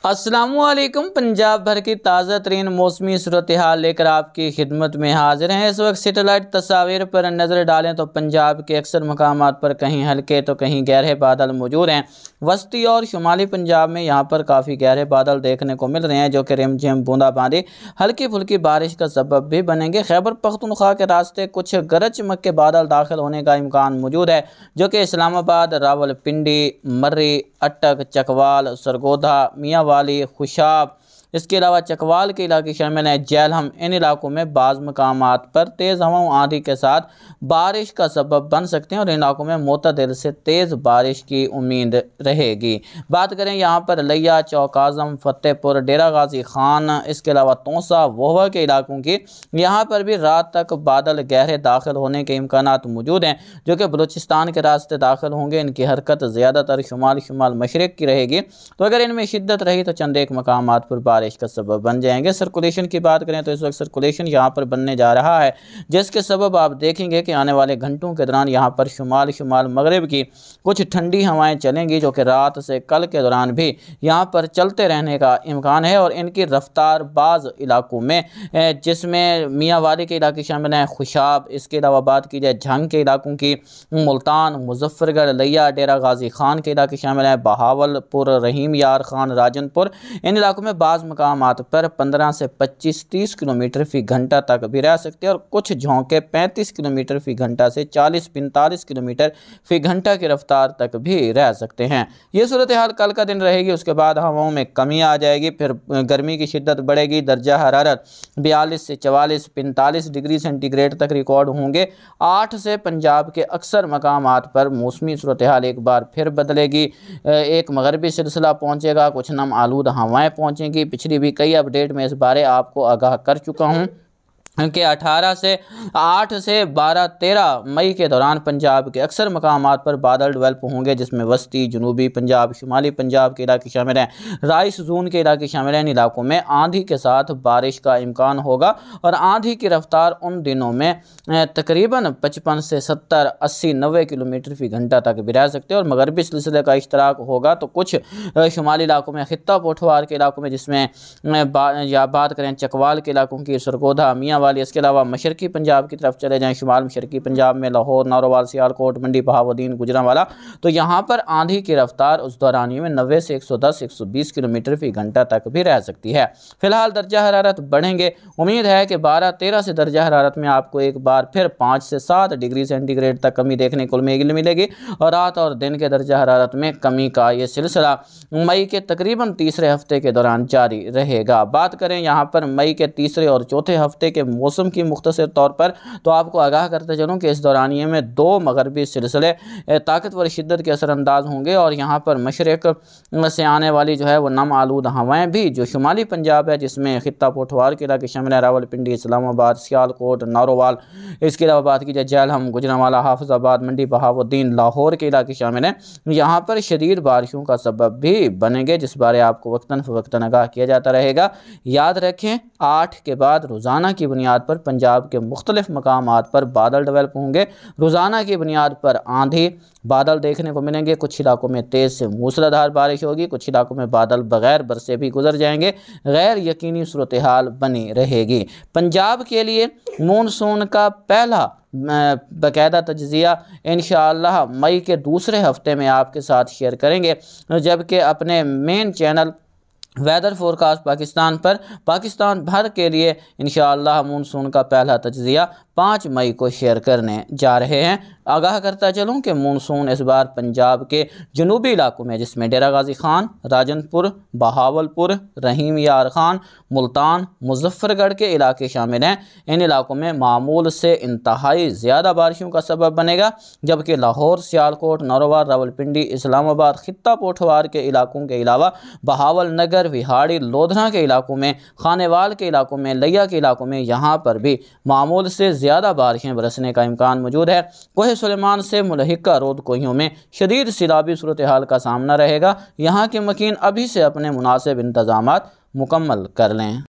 अस्सलामुअलैकुम। पंजाब भर की ताज़ा तरीन मौसमी सूरत हाल लेकर आपकी खिदमत में हाजिर हैं। इस वक्त सेटेलाइट तस्वीर पर नज़र डालें तो पंजाब के अक्सर मकामात पर कहीं हल्के तो कहीं गहरे बादल मौजूद हैं। वस्ती और शुमाली पंजाब में यहाँ पर काफ़ी गहरे बादल देखने को मिल रहे हैं, जो कि रिमझिम बूंदाबांदी हल्की फुल्की बारिश का सबब भी बनेंगे। खैबर पख्तूनख्वा के रास्ते कुछ गरज चमक के बादल दाखिल होने का इम्कान मौजूद है, जो कि इस्लामाबाद, रावलपिंडी, मर्री, अटक, चकवाल, सरगोधा, मियांवाली, खुशाब, इसके अलावा चकवाल के इलाके शामिल हैं। जेलहम, इन इलाकों में बाज़ मकामात पर तेज़ हवाओं आंधी के साथ बारिश का सबब बन सकते हैं और इन इलाकों में मोतदिल से तेज़ बारिश की उम्मीद रहेगी। बात करें यहाँ पर लिया, चौकाज़म, फतेहपुर, डेरा गाजी खान, इसके अलावा तोसा, वोहवा के इलाकों की, यहाँ पर भी रात तक बादल गहरे दाखिल होने के इम्कानात मौजूद हैं, जो कि बलूचिस्तान के रास्ते दाखिल होंगे। इनकी हरकत ज़्यादातर शुमाल मशरक़ की रहेगी, तो अगर इनमें शिद्दत रही तो चंद एक मकामात पर बारिश का सबब बन जाएंगे। सर्कुलेशन की बात करें तो इस वक्त सर्कुलेशन यहाँ पर बनने जा रहा है, जिसके सबब आप देखेंगे कि आने वाले घंटों के दौरान यहाँ पर शुमाल मगरिब की कुछ ठंडी हवाएं चलेंगी, जो कि रात से कल के दौरान भी यहाँ पर चलते रहने का इम्कान है। और इनकी रफ्तार बाज़ इलाकों में, जिसमें मियांवाली के इलाके शामिल हैं, खुशाब, इसके अलावा बात की जाए झंग के इलाकों की, मुल्तान, मुजफ्फरगढ़, लिया, डेरा गाजी खान के इलाके शामिल हैं, बहावलपुर, रहीम यार खान, राजनपुर, इन इलाकों में बाज़ मकामात पर 15 से 25-30 किलोमीटर फी घंटा तक भी रह सकते हैं और कुछ झोंके 35 किलोमीटर फी घंटा से 40-45 किलोमीटर फी घंटा की रफ्तार तक भी रह सकते हैं। ये सूरत हाल कल का दिन रहेगी। उसके बाद हवाओं में कमी आ जाएगी, फिर गर्मी की शिद्दत बढ़ेगी। दर्जा हरारत 42 से 44-45 डिग्री सेंटीग्रेड तक रिकॉर्ड होंगे। 8 से पंजाब के अक्सर मकामात पर मौसमी सूरत हाल एक बार फिर बदलेगी। एक मगरबी सिलसिला पहुँचेगा, कुछ नम आलूद हवाएँ पहुँचेंगी। पिछली भी कई अपडेट में इस बारे आपको आगाह कर चुका हूँ कि 8 से 12-13 मई के दौरान पंजाब के अक्सर मकामात पर बादल डेवलप होंगे, जिसमें वस्ती, जनूबी पंजाब, शुमाली पंजाब के इलाके शामिल हैं, राइस जोन के इलाके शामिल हैं। इन इलाकों में आंधी के साथ बारिश का इम्कान होगा और आंधी की रफ्तार उन दिनों में तकरीबन 55 से 70-80-90 किलोमीटर फी घंटा तक भी रह सकते हैं। और मगरबी सिलसिले का इश्तराक होगा तो कुछ शुमाली इलाकों में, खित्ता पोठवार के इलाकों में, जिसमें बात करें चकवाल के इलाकों की, सरगोधा, मियाँ वाली, इसके अलावा मशरकी पंजाब की तरफ चले जाएं, शुमाल मशरकी पंजाब में लाहौर, नारोवाल, सियालकोट, मंडी, बहावुद्दीन, गुजरांवाला, तो यहाँ पर आंधी की रफ्तार उस दौरानियों में 90 से 110-120 किलोमीटर फी घंटा तक भी रह सकती है। फिलहाल दर्जा हरारत बढ़ेंगे। उम्मीद है कि 12-13 से दर्जा हरारत में आपको एक बार फिर 5 से 7 डिग्री सेंटीग्रेड तक कमी देखने को मिलेगी और रात और दिन के दर्जा हरारत में कमी का ये सिलसिला मई के तकरीबन तीसरे हफ्ते के दौरान जारी रहेगा। बात करें यहाँ पर मई के तीसरे और चौथे हफ्ते के मौसम की मुख्तसर तौर पर, तो आपको आगाह करते चलूँ कि इस दौरानिए में 2 मगरबी सिलसिले ताकतवर शिद्दत के असरअंदाज होंगे और यहाँ पर मशरक़ से आने वाली जो है वो नम आलूद हवाएँ भी, जो शुमाली पंजाब है जिसमें खित्ता पोठवार के इलाके शामिल है, रावलपिंडी, इस्लामाबाद, सियालकोट, नारोवाल, इसके अलावा बात की जाए जेलहम, गुजरांवाला, हाफिजाबाद, मंडी, बहावुद्दीन, लाहौर के इलाके शामिल हैं, यहाँ पर शदीद बारिशों का सबब भी बनेंगे, जिस बारे आपको वक्तन फ़वक्तन आगाह किया जाता रहेगा। याद रखें, 8 के बाद रोज़ाना की बुनियाद पर पंजाब के मुख्तलिफ मकामात पर बादल डेवलप होंगे। रोज़ाना की बुनियाद पर आंधी बादल देखने को मिलेंगे। कुछ इलाकों में तेज़ से मूसलाधार बारिश होगी, कुछ इलाकों में बादल बगैर बरसे भी गुजर जाएंगे। गैर यकीनी सूरत हाल बनी रहेगी। पंजाब के लिए मानसून का पहला बाकायदा तज्ज़िया इंशाअल्लाह मई के दूसरे हफ्ते में आपके साथ शेयर करेंगे, जबकि अपने main channel weather forecast Pakistan पर पाकिस्तान भर के लिए इंशाअल्लाह मानसून का पहला तज्ज़िया 5 मई को शेयर करने जा रहे हैं। आगाह करता चलूँ कि मानसून इस बार पंजाब के जनूबी इलाकों में, जिसमें डेरा गाजी खान, राजनपुर, बहावलपुर, रहीम यार खान, मुल्तान, मुजफ्फरगढ़ के इलाके शामिल हैं, इन इलाकों में मामूल से इंतहाई ज़्यादा बारिशों का सबब बनेगा, जबकि लाहौर, सियालकोट, नारोवाल, रावलपिंडी, इस्लामाबाद, खित्ता पोठवार के इलाकों के अलावा बहावल नगर, विहाड़ी, लोधना के इलाकों में, खानेवाल के इलाकों में, लिया के इलाकों में, यहाँ पर भी मामूल से ज़्यादा बारिशें बरसने का इम्कान मौजूद है। कोहे सुलेमान से मुलहिका रोद कोहियों में शदीद सैलाबी सूरत हाल का सामना रहेगा। यहाँ के मकीन अभी से अपने मुनासिब इंतजामात मुकम्मल कर लें।